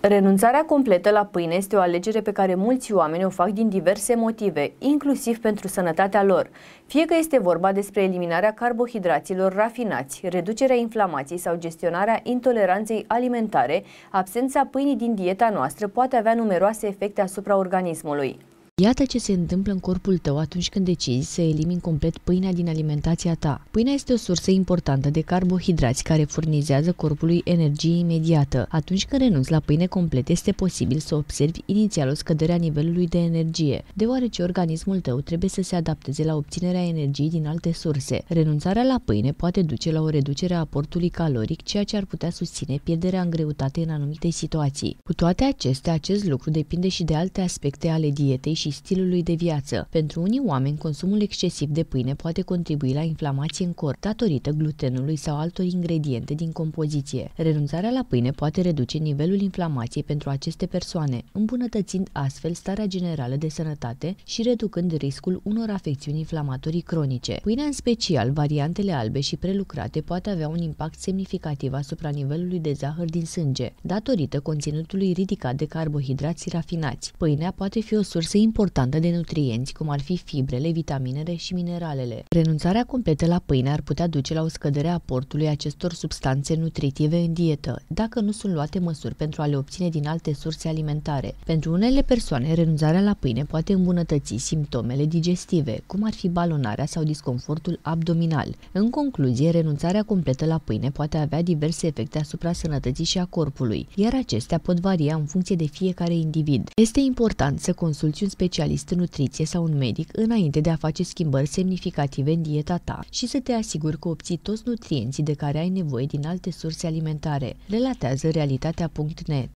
Renunțarea completă la pâine este o alegere pe care mulți oameni o fac din diverse motive, inclusiv pentru sănătatea lor. Fie că este vorba despre eliminarea carbohidraților rafinați, reducerea inflamației sau gestionarea intoleranței alimentare, absența pâinii din dieta noastră poate avea numeroase efecte asupra organismului. Iată ce se întâmplă în corpul tău atunci când decizi să elimini complet pâinea din alimentația ta. Pâinea este o sursă importantă de carbohidrați care furnizează corpului energie imediată. Atunci când renunți la pâine complet, este posibil să observi inițial o scădere a nivelului de energie, deoarece organismul tău trebuie să se adapteze la obținerea energiei din alte surse. Renunțarea la pâine poate duce la o reducere a aportului caloric, ceea ce ar putea susține pierderea în greutate în anumite situații. Cu toate acestea, acest lucru depinde și de alte aspecte ale dietei și stilului de viață. Pentru unii oameni, consumul excesiv de pâine poate contribui la inflamație în corp datorită glutenului sau altor ingrediente din compoziție. Renunțarea la pâine poate reduce nivelul inflamației pentru aceste persoane, îmbunătățind astfel starea generală de sănătate și reducând riscul unor afecțiuni inflamatorii cronice. Pâinea, în special variantele albe și prelucrate, poate avea un impact semnificativ asupra nivelului de zahăr din sânge, datorită conținutului ridicat de carbohidrați rafinați. Pâinea poate fi o sursă importantă de nutrienți, cum ar fi fibrele, vitaminele și mineralele. Renunțarea completă la pâine ar putea duce la o scădere a aportului acestor substanțe nutritive în dietă, dacă nu sunt luate măsuri pentru a le obține din alte surse alimentare. Pentru unele persoane, renunțarea la pâine poate îmbunătăți simptomele digestive, cum ar fi balonarea sau disconfortul abdominal. În concluzie, renunțarea completă la pâine poate avea diverse efecte asupra sănătății și a corpului, iar acestea pot varia în funcție de fiecare individ. Este important să consulți un specialist în nutriție sau un medic înainte de a face schimbări semnificative în dieta ta și să te asiguri că obții toți nutrienții de care ai nevoie din alte surse alimentare, relatează realitatea.net.